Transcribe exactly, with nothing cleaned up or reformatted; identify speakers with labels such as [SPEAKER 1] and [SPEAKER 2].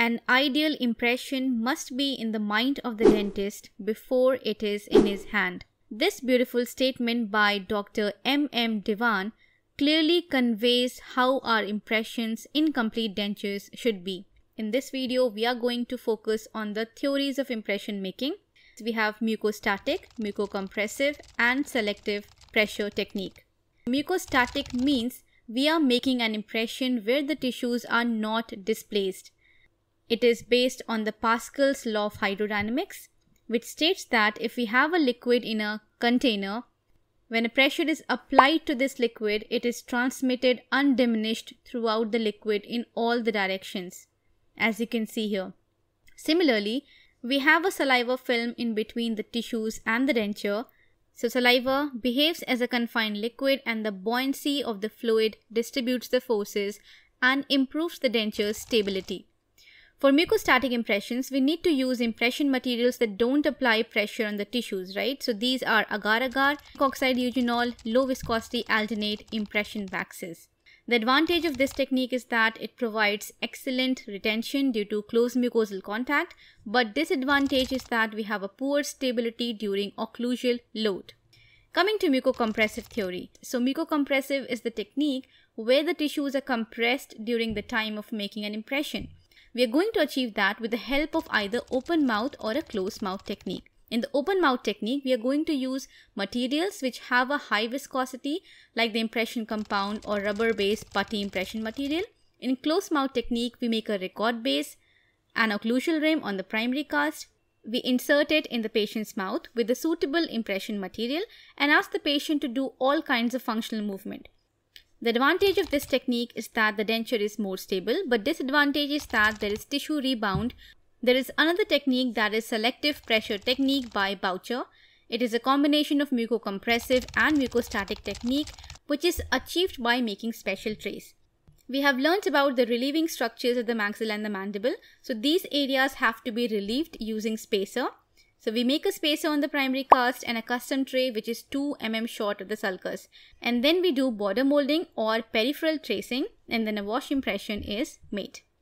[SPEAKER 1] An ideal impression must be in the mind of the dentist before it is in his hand. This beautiful statement by Doctor M M Divan clearly conveys how our impressions in complete dentures should be. In this video, we are going to focus on the theories of impression making. We have mucostatic, mucocompressive, and selective pressure technique. Mucostatic means we are making an impression where the tissues are not displaced. It is based on the Pascal's law of hydrodynamics, which states that if we have a liquid in a container, when a pressure is applied to this liquid, it is transmitted undiminished throughout the liquid in all the directions, as you can see here. Similarly, we have a saliva film in between the tissues and the denture. So saliva behaves as a confined liquid, and the buoyancy of the fluid distributes the forces and improves the denture's stability. For mucostatic impressions, we need to use impression materials that don't apply pressure on the tissues, right? So these are agar-agar, oxide eugenol, low viscosity alternate impression waxes. The advantage of this technique is that it provides excellent retention due to close mucosal contact, but disadvantage is that we have a poor stability during occlusal load. Coming to mucocompressive theory. So mucocompressive is the technique where the tissues are compressed during the time of making an impression. We are going to achieve that with the help of either open mouth or a closed mouth technique. In the open mouth technique, we are going to use materials which have a high viscosity, like the impression compound or rubber-based putty impression material. In closed mouth technique, we make a record base, an occlusal rim on the primary cast. We insert it in the patient's mouth with the suitable impression material and ask the patient to do all kinds of functional movement. The advantage of this technique is that the denture is more stable, but disadvantage is that there is tissue rebound. There is another technique, that is selective pressure technique by Boucher. It is a combination of mucocompressive and mucostatic technique, which is achieved by making special trays. We have learnt about the relieving structures of the maxilla and the mandible. So these areas have to be relieved using spacer. So we make a spacer on the primary cast and a custom tray which is two millimeters short of the sulcus. And then we do border molding or peripheral tracing, and then a wash impression is made.